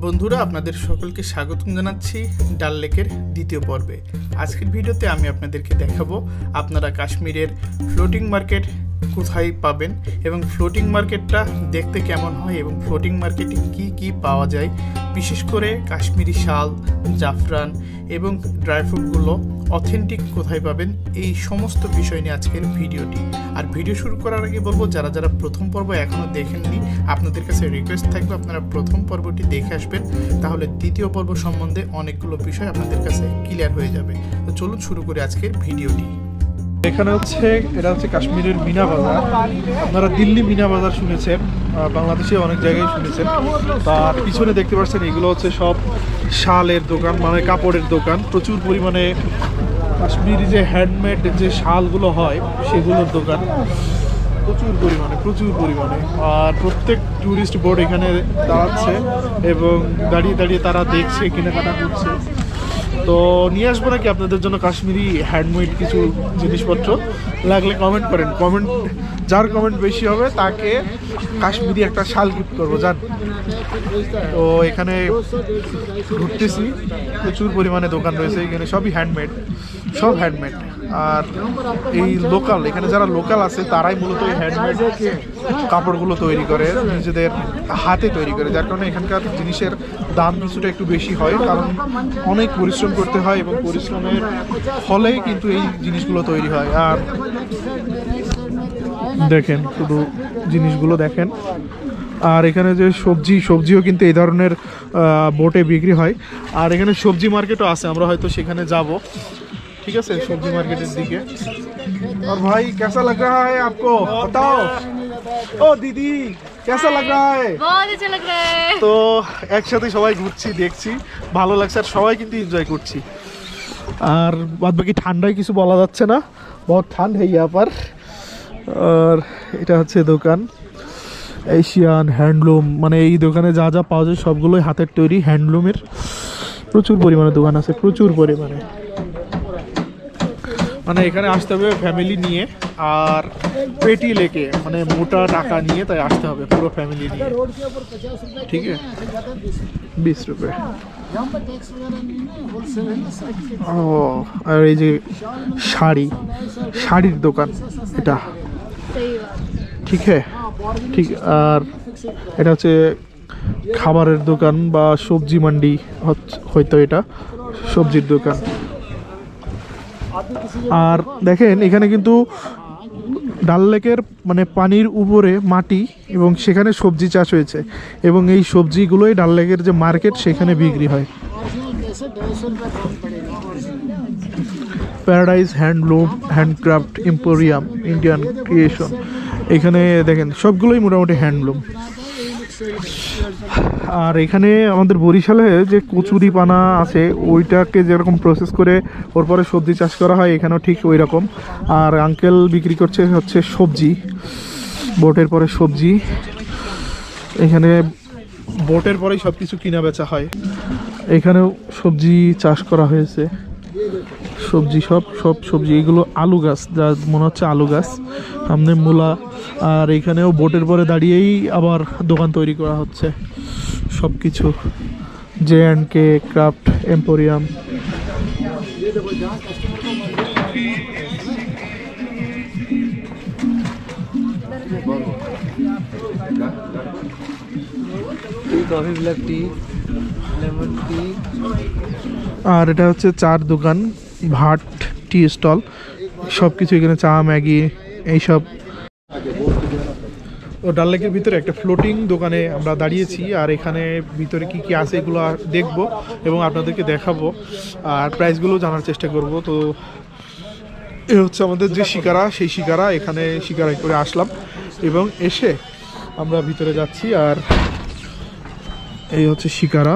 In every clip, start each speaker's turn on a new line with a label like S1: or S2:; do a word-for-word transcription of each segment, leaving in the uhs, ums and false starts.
S1: বন্ধুরা আপনাদের সকলকে স্বাগতম জানাচ্ছি ডাল লেকের দ্বিতীয় পর্বে। আজকের ভিডিওতে আমি আপনাদেরকে দেখাবো আপনারা কাশ্মীরের ফ্লোটিং মার্কেট কোথায় পাবেন এবং ফ্লোটিং মার্কেটটা দেখতে কেমন হয় এবং ফ্লোটিং মার্কেটে কি কি পাওয়া যায়, বিশেষ করে কাশ্মীরি শাল, জাফরান এবং ড্রাই ফ্রুটগুলো অথেন্টিক কোথায় পাবেন, এই সমস্ত বিষয় নিয়ে আজকের ভিডিওটি। আর ভিডিও শুরু করার আগে বলবো, যারা যারা প্রথম পর্ব এখনও দেখেননি আপনাদের কাছে রিকোয়েস্ট থাকবে আপনারা প্রথম পর্বটি দেখে আসবেন, তাহলে দ্বিতীয় পর্ব সম্বন্ধে অনেকগুলো বিষয় আপনাদের কাছে ক্লিয়ার হয়ে যাবে। তো চলুন শুরু করি আজকের ভিডিওটি। এখানে হচ্ছে এটা হচ্ছে কাশ্মীরের মিনা বাজার। আপনারা দিল্লি মিনা বাজার শুনেছেন, বাংলাদেশে অনেক জায়গায় শুনেছেন। তার পিছনে দেখতে পাচ্ছেন এগুলো হচ্ছে সব শালের দোকান, মানে কাপড়ের দোকান। প্রচুর পরিমাণে কাশ্মীরি যে হ্যান্ডমেড যে শালগুলো হয় সেগুলোর দোকান প্রচুর পরিমাণে প্রচুর পরিমাণে আর প্রত্যেক ট্যুরিস্ট বোর্ড এখানে দাঁড়াচ্ছে এবং দাঁড়িয়ে দাঁড়িয়ে তারা দেখছে, কেনাকাটা করছে। তো নিয়ে আসবো নাকি আপনাদের জন্য কাশ্মীরি হ্যান্ডমেড কিছু জিনিসপত্র, লাগলে কমেন্ট করেন। কমেন্ট যার কমেন্ট বেশি হবে তাকে কাশ্মীরি একটা শাল গিফট করবো জান। তো এখানে ঘুরতেছি, প্রচুর পরিমাণে দোকান রয়েছে এখানে, সবই হ্যান্ডমেড, সব হ্যান্ডমেড। আর এই লোকাল, এখানে যারা লোকাল আছে তারাই মূলত এই হ্যান্ডমেড কাপড়গুলো তৈরি করে, নিজেদের হাতে তৈরি করে, যার কারণে এখানকার জিনিসের দাম কিছুটা একটু বেশি হয়, কারণ অনেক পরিশ্রম করতে হয় এবং পরিশ্রমের ফলেই কিন্তু এই জিনিসগুলো তৈরি হয়। আর দেখেন শুধু জিনিসগুলো দেখেন। আর এখানে যে সবজি সবজিও কিন্তু এই ধরনের বোটে বিক্রি হয়। আর এখানে সবজি মার্কেটও আছে, আমরা হয়তো সেখানে যাব। ঠিক আছে, সবজি মার্কেটের দিকে। আর ভাই কেসা লাগ রহা হ্যায় আপকো বাতাও? ও দিদি কেসা লাগ রহা হ্যায়? বহুত আচ্ছা লাগ রহা হ্যায়। তো একসাথে সবাই ঘুরছি, দেখছি, ভালো লাগছে আর সবাই কিন্তু এনজয় করছি। আর বাদ বাকি ঠান্ডায় কিছু বলা যাচ্ছে না, বহুত ঠান্ডা হ্যায় ইয়া পার। আর এটা হচ্ছে দোকান এশিয়ান হ্যান্ডলুম, মানে এই দোকানে যা যা পাওয়া যায় সবগুলোই হাতের তৈরি হ্যান্ডলুমের। প্রচুর পরিমাণে দোকান আছে, প্রচুর পরিমাণে। মানে এখানে আসতে হবে ফ্যামিলি নিয়ে আর পেটি লেকে, মানে মোটা টাকা নিয়ে, তাই আসতে হবে পুরো ফ্যামিলি নিয়ে। ঠিক আছে, বিশ রুপে। ও আর এই যে শাড়ি, শাড়ির দোকান এটা, ঠিক হ্যাঁ ঠিক। আর এটা হচ্ছে খাবারের দোকান বা সবজি মান্ডি হয়তো, এটা সবজির দোকান। আর দেখেন এখানে কিন্তু ডাল লেকের মানে পানির উপরে মাটি এবং সেখানে সবজি চাষ হয়েছে এবং এই সবজিগুলোই ডাল লেকের যে মার্কেট সেখানে বিক্রি হয়। Paradise handloom handcraft emporium Indian creation, এখানে দেখেন সবগুলোই মোটামুটি হ্যান্ডলুম। আর এখানে আমাদের বরিশালে যে কচুরি পানা আছে ওইটাকে যেরকম প্রসেস করে ওর পরে সবজি চাষ করা হয়, এখানেও ঠিক ওই রকম। আর আঙ্কেল বিক্রি করছে হচ্ছে সবজি, বোটের পরে সবজি। এখানে বোটের পরেই সব কিছু কিনা বেচা হয়। এখানেও সবজি চাষ করা হয়েছে, সবজি সব সব সবজি। এগুলো আলু গাছ, যা মনে হচ্ছে আলু গাছ, সামনে মূলা। আর এখানেও বোটের পরে দাঁড়িয়েই আবার দোকান তৈরি করা হচ্ছে সব কিছু। J and K craft emporium.
S2: Coffee, black tea, lemon tea.
S1: আর এটা হচ্ছে চার দোকান, ভাট টি স্টল, সব কিছু এখানে, চা, ম্যাগি, এইসব। ও ডাল লেকের ভিতরে একটা ফ্লোটিং দোকানে আমরা দাঁড়িয়েছি। আর এখানে ভিতরে কি কি আছে এগুলো দেখব এবং আপনাদেরকে দেখাবো আর প্রাইসগুলো জানার চেষ্টা করব। তো এ হচ্ছে আমাদের যে শিকারা, সেই শিকারা, এখানে শিকারা করে আসলাম এবং এসে আমরা ভিতরে যাচ্ছি। আর এই হচ্ছে শিকারা।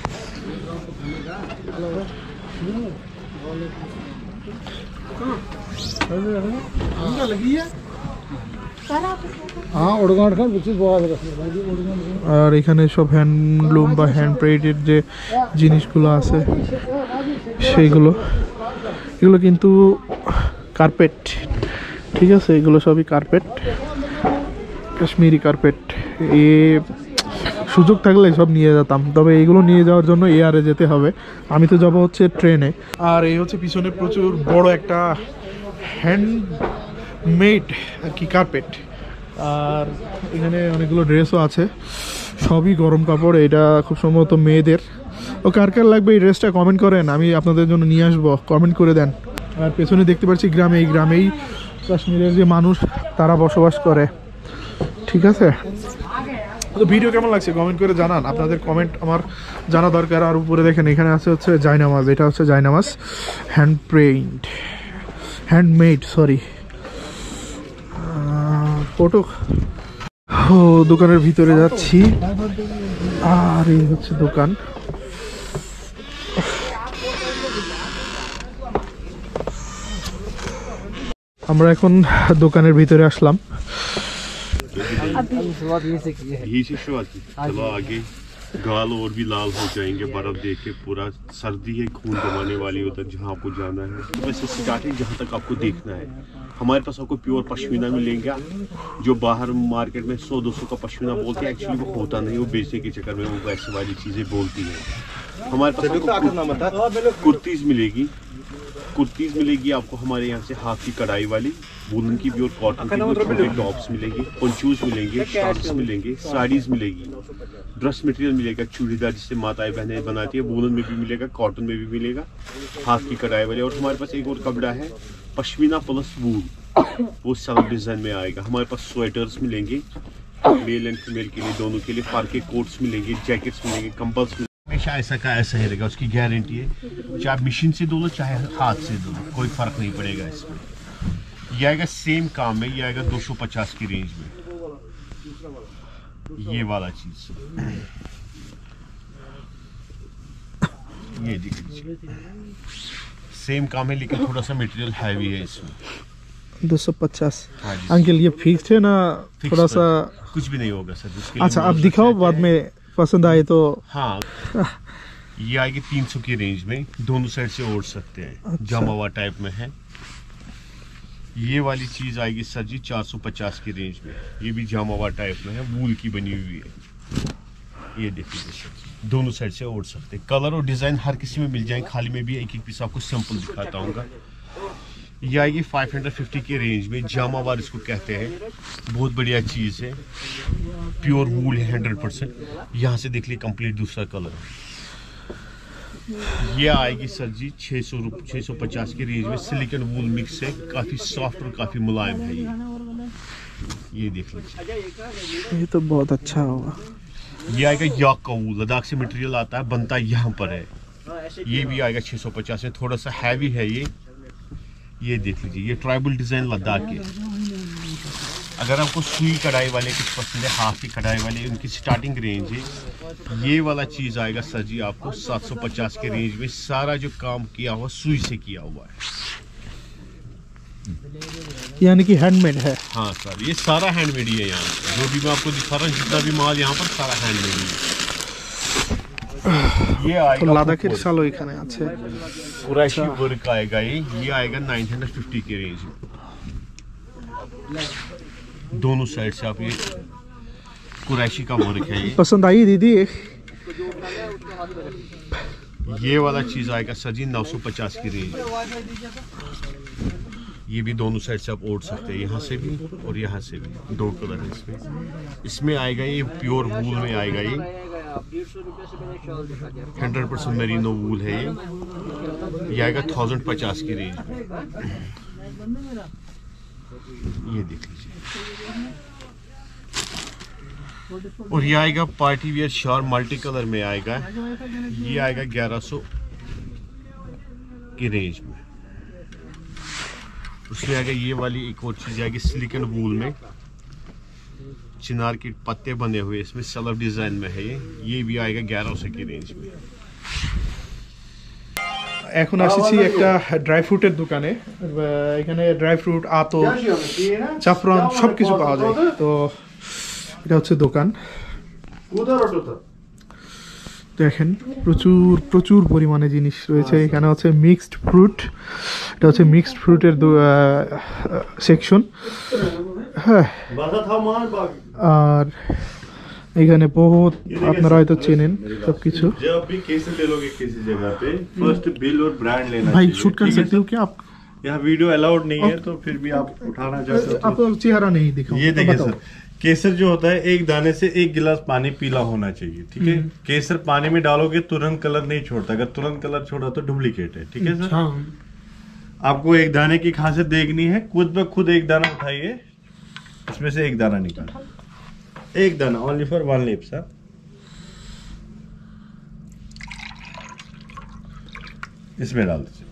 S1: আর এখানে সব হ্যান্ডলুম বা হ্যান্ড পেইন্টেড যে জিনিসগুলো আছে সেইগুলো, এগুলো কিন্তু কার্পেট। ঠিক আছে, এগুলো সবই কার্পেট, কাশ্মীরি কার্পেট। এ সুযোগ থাকলে সব নিয়ে যেতাম, তবে এইগুলো নিয়ে যাওয়ার জন্য এয়ারে যেতে হবে। আমি তো যাবো হচ্ছে ট্রেনে। আর এই হচ্ছে পিছনে প্রচুর বড় একটা হ্যান্ডমেড আর কি কার্পেট, আর এখানে অনেকগুলো ড্রেসও আছে, সবই গরম কাপড়। এটা খুব সম্ভবত মেয়েদের। ও কার কার লাগবে এই ড্রেসটা কমেন্ট করেন, আমি আপনাদের জন্য নিয়ে আসবো, কমেন্ট করে দেন। আর পেছনে দেখতে পাচ্ছি গ্রামে, এই গ্রামেই কাশ্মীরের যে মানুষ তারা বসবাস করে। ঠিক আছে, তো ভিডিও কেমন লাগছে কমেন্ট করে জানান, আপনাদের কমেন্ট আমার জানা দরকার। আর উপরে দেখেন এখানে আছে হচ্ছে জায়নামাজ, এটা হচ্ছে জায়নামাজ hand paint handmade sorry photo. ও দোকানের ভিতরে যাচ্ছি, আর এই হচ্ছে দোকান। আমরা এখন দোকানের ভিতরে আসলাম।
S3: यही से शुरुआत की, चलो आगे गाल और भी लाल हो जाएंगे बर्फ देख के। पूरा सर्दी है, खून जमाने वाली उधर जहाँ आपको जाना है। तो वैसे स्टार्टिंग जहाँ तक आपको देखना है, हमारे पास आपको प्योर पश्मीना मिलेगा। जो बाहर मार्केट में सौ दो सौ का पश्मीना बोलते हैं, एक्चुअली वो होता नहीं, वो बेचने के चक्कर में वो वैसे वाली चीज़ें बोलती हैं। हमारे पास आपको कुर्तीज़ मिलेगी, कुर्तीज़ मिलेगी आपको हमारे यहाँ से हाथ की कढ़ाई वाली, वुलन की भी और कॉटन की भी। छोटे टॉप्स मिलेंगे, पंचूज मिलेंगे, शॉर्ट्स मिलेंगे, साड़ीज मिलेगी, ड्रेस मटेरियल मिलेगा, चूड़ीदार जिससे माताएं बहनें बनाती है, वुलन में भी मिलेगा, कॉटन में भी मिलेगा, हाथ की कढ़ाई वाले। और हमारे पास एक और कपड़ा है पश्मीना प्लस वूल, वो सेल्फ डिजाइन में आएगा। हमारे पास स्वेटर्स मिलेंगे, मेल एंड फीमेल के लिए दोनों के लिए, फार के कोट्स मिलेंगे, जैकेट्स मिलेंगे, कंबल्स मिलेंगे। हमेशा ऐसा का ऐसा ही रहेगा, उसकी गारंटी है। चाहे मशीन से धो लो चाहे हाथ से धो लो, कोई फर्क नहीं पड़ेगा इसमें। ये आएगा सेम काम में, ये आएगा दो सौ पचास की रेंज में। ये वाला चीज ये देखिए सेम काम है, लेकिन थोड़ा सा मटेरियल हैवी है इसमें।
S1: दो सौ पचास अंकल ये फिक्स है ना? थोड़ा सा
S3: कुछ भी नहीं होगा सर।
S1: अच्छा आप दिखाओ, बाद में पसंद आए तो।
S3: हाँ ये आएगी तीन सौ की रेंज में, दोनों साइड से ओढ़ सकते हैं। अच्छा। जामावा टाइप में है। ये वाली चीज आएगी सर जी चार सौ पचास की रेंज में, ये भी जामावा टाइप में है, वूल की बनी हुई है। ये देखिए दोनों साइड से ओढ़ सकते हैं। कलर और डिजाइन हर किसी में मिल जाएंगे, खाली में भी एक एक पीस आपको सिंपल दिखाता हूँ। ये आएगी पाँच सौ पचास की रेंज में, जामावार इसको कहते हैं। बहुत बढ़िया चीज़ है, प्योर वूल है हंड्रेड परसेंट। यहाँ से देख लीजिए कंप्लीट दूसरा कलर। ये आएगी सर जी छः सौ छः सौ पचास की रेंज में, सिलिकॉन वूल मिक्स है, काफ़ी सॉफ्ट और काफ़ी मुलायम है ये। ये देख लीजिए,
S1: ये तो बहुत अच्छा होगा।
S3: ये आएगा याक का वूल, लद्दाख से मटेरियल आता है, बनता यहाँ पर है। ये भी आएगा छः सौ पचास में, थोड़ा सा हैवी है ये। ये देख लीजिए, ये ट्राइबल डिजाइन लद्दाख के। अगर आपको सुई कढ़ाई वाले कुछ पसंद है, हाथ की कढ़ाई वाले, उनकी स्टार्टिंग रेंज है। ये वाला चीज आएगा सर जी आपको सात सौ पचास के रेंज में। सारा जो काम किया हुआ सुई से किया हुआ है,
S1: यानी कि हैंडमेड है।
S3: हाँ सर, ये सारा हैंडमेड ही है। यहाँ जो भी मैं आपको दिखा रहा हूँ, जितना भी माल यहाँ पर सारा हैंडमेड ही है। ये आएगा
S1: तो लादाखेर शालो এখানে আছে,
S3: कुरैशी वर्क आएगा ये। ये आएगा नौ सौ पचास की रेंज में, दोनों साइड से आप ये कुरैशी का वर्क है। ये
S1: पसंद आई दीदी?
S3: ये वाला चीज आएगा सर जी नौ सौ पचास की रेंज। ये भी दोनों साइड से आप ओढ़ सकते हैं, यहाँ से भी और यहाँ से भी, दो कलर है इसमें। इसमें आएगा ये प्योर वूल में आएगा, ये हंड्रेड परसेंट मेरिनो वूल है ये। ये आएगा थाउजेंड पचास की रेंज में। ये देख लीजिए। और ये आएगा party wear shawl multi colour में आएगा। ये आएगा ग्यारह सौ की रेंज में। उसमें आएगा ये वाली एक और चीज आएगी सिलिकॉन वूल में, चिनार के पत्ते बने हुए, इसमें सेल्फ डिजाइन में है ये। ये भी आएगा ग्यारह सौ की रेंज में।
S1: এখন আসছি একটা ড্রাই ফ্রুটের দোকানে। এখানে ড্রাই ফ্রুট, আতর, জাফরান সবকিছু পাওয়া যায়। তো এটা হচ্ছে দোকান। দেখেন প্রচুর প্রচুর পরিমাণে জিনিস রয়েছে এখানে। হচ্ছে মিক্সড ফ্রুট, এটা হচ্ছে মিক্সড ফ্রুটের সেকশন। হ্যাঁ, আর এখানে বহুত আপনারা হয়তো চেনেন সবকিছু।
S3: जब भी केसर ले लोगे किसी जगह पे फर्स्ट बिल और ब्रांड लेना
S1: भाई
S3: चाहिए।
S1: शूट कर
S3: ठीक है
S1: सकते हो क्या आप?
S3: यहाँ वीडियो अलाउड नहीं है तो फिर भी आप उठाना चाहते हो
S1: आप चेहरा नहीं दिखाओ।
S3: ये
S1: तो
S3: देखिए
S1: बताओ।
S3: सर, केसर जो होता है एक दाने से एक गिलास पानी पीला होना चाहिए। ठीक है, केसर पानी में डालोगे तुरंत कलर नहीं छोड़ता, अगर तुरंत कलर छोड़ा तो डुप्लीकेट है। ठीक है सर,
S2: हाँ
S3: आपको एक दाने की खासियत देखनी है, खुद ब खुद एक दाना उठाइए, इसमें से एक दाना निकाल, एक दाना only for one lip sir. इसमें डाल दीजिए।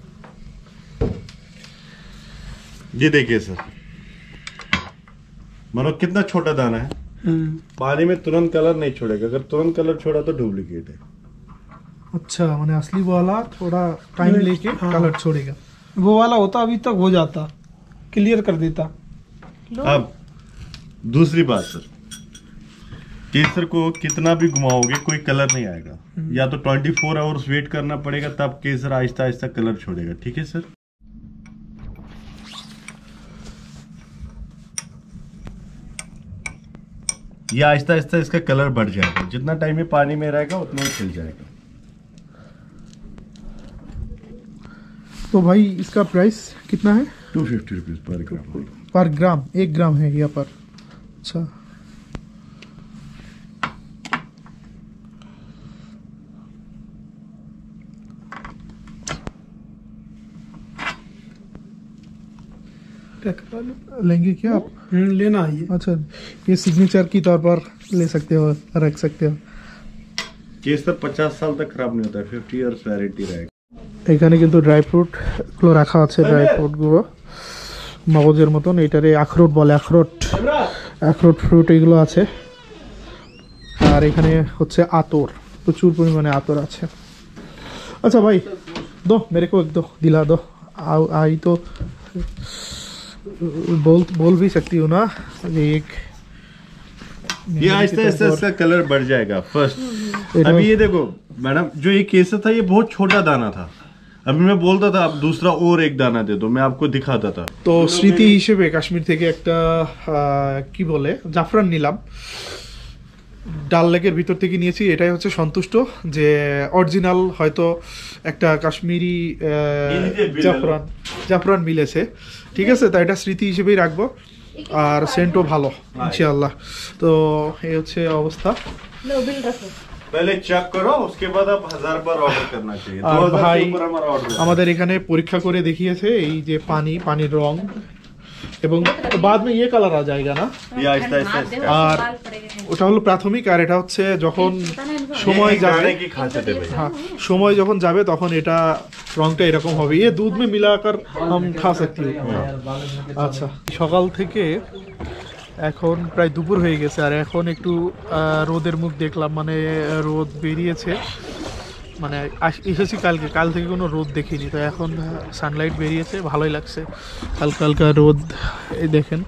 S3: ये देखिए सर, मानो कितना छोटा दाना है, पानी में तुरंत कलर नहीं छोड़ेगा, अगर तुरंत कलर छोड़ा तो डुप्लीकेट है।
S1: अच्छा, मैंने असली वाला थोड़ा टाइम लेके
S2: हाँ।
S1: कलर छोड़ेगा।
S2: वो वाला होता अभी तक हो जाता, क्लियर कर देता।
S3: अब दूसरी बात सर, केसर को कितना भी घुमाओगे कोई कलर नहीं आएगा, या तो ट्वेंटी फोर आवर्स वेट करना पड़ेगा तब केसर आहिस्ता आहिस्ता कलर छोड़ेगा। ठीक है सर, ये आहिस्ता आहिस्ता इसका कलर बढ़ जाएगा, जितना टाइम ये पानी में रहेगा उतना ही खिल जाएगा।
S1: तो भाई इसका प्राइस कितना है?
S3: टू फिफ्टी रुपीज पर ग्राम।
S1: पर ग्राम, एक ग्राम है यहाँ पर। अच्छा, लेंगे क्या आप?
S2: हम्म, लेना है ये।
S1: अच्छा, ये सिग्नेचर की तौर पर ले सकते हो, रख सकते हो।
S3: केसर पचास साल तक खराब नहीं होता है, फिफ्टी ইয়ার্স ওয়ারেন্টি रहेगा।
S1: এখানে কিন্তু ড্রাই ফ্রুট গুলো রাখা আছে, ড্রাই ফ্রুট গুলো মগজের মতন, এটারে আখরোট বলে, আখরোট আখরোট ফ্রুট এগুলো আছে। আর এখানে হচ্ছে আতর, প্রচুর পরিমাণে আতর আছে। আচ্ছা ভাই, दो मेरे को एक दो दिला दो। आ, आई तो बोल बोल भी सकती हूँ ना, एक
S3: ये आहिस्ता आहिस्ता इसका कलर बढ़ जाएगा। फर्स्ट अभी ये देखो मैडम, जो ये केसर था ये बहुत छोटा दाना था, अभी मैं बोलता था आप दूसरा और एक दाना दे दो, मैं आपको दिखाता था।
S1: তো স্মৃতি হিসেবে কাশ্মীর থেকে একটা কি বলে জাফরান নিলাম, ডাল লেকের ভিতর থেকে নিয়েছি। এটাই হচ্ছে সন্তুষ্ট যে অরিজিনাল হয়তো একটা কাশ্মীরি জাফরান জাফরান মিলেছে। ঠিক আছে, তাই এটা স্মৃতি হিসেবেই রাখবো, আর সেন্টও ভালো ইনশাআল্লাহ। তো এই হচ্ছে অবস্থা।
S3: पहले चेक करो, उसके बाद आप हजार बार ऑर्डर करना चाहिए।
S1: আর
S3: दो हजार
S1: ভাই
S3: के ऊपर हमारा ऑर्डर है।
S1: আমাদের এখানে পরীক্ষা করে দেখিয়েছে এই যে পানি, পানির রং, এবং बाद में ये कलर आ जाएगा ना।
S3: ये आहिस्ता आहिस्ता इसका
S1: আর ওটা হলো প্রাথমিক, আর এটা হচ্ছে যখন সময়
S3: ये
S1: যাবে,
S3: गाने की खासियत है भाई।
S1: हाँ সময় যখন যাবে তখন এটা রংটা এরকম হবে। ये दूध में मिलाकर हम खा सकते हैं। আচ্ছা, সকাল থেকে এখন প্রায় দুপুর হয়ে গেছে, আর এখন একটু আহ, রোদের মুখ দেখলাম, মানে রোদ বেরিয়েছে, মানে আস- এসেছি কালকে, কাল থেকে কোনো রোদ দেখিনি, তো এখন সানলাইট বেরিয়েছে, ভালোই লাগছে, হালকা হালকা রোদ। এই দেখেন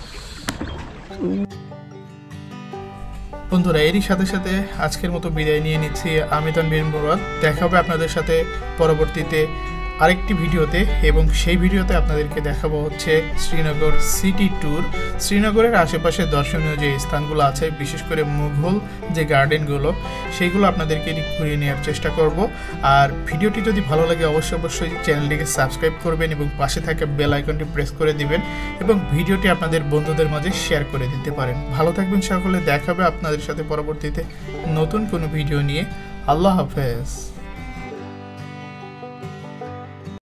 S1: বন্ধুরা, এরই সাথে সাথে আজকের মতো বিদায় নিয়ে নিচ্ছি। আমি তানভীর মুরাদ, দেখা হবে আপনাদের সাথে পরবর্তীতে আরেকটি ভিডিওতে, এবং সেই ভিডিওতে আপনাদেরকে দেখাবো হচ্ছে শ্রীনগর সিটি ট্যুর। শ্রীনগরের আশেপাশে দর্শনীয় যে স্থানগুলো আছে, বিশেষ করে মুঘল যে গার্ডেনগুলো, সেইগুলো আপনাদেরকে ঘুরিয়ে নেওয়ার চেষ্টা করব। আর ভিডিওটি যদি ভালো লাগে অবশ্যই অবশ্যই চ্যানেলটিকে সাবস্ক্রাইব করবেন এবং পাশে থাকা বেল আইকনটি প্রেস করে দিবেন, এবং ভিডিওটি আপনাদের বন্ধুদের মাঝে শেয়ার করে দিতে পারেন। ভালো থাকবেন সকলে, দেখা হবে আপনাদের সাথে পরবর্তীতে নতুন কোনো ভিডিও নিয়ে। আল্লাহ হাফেজ।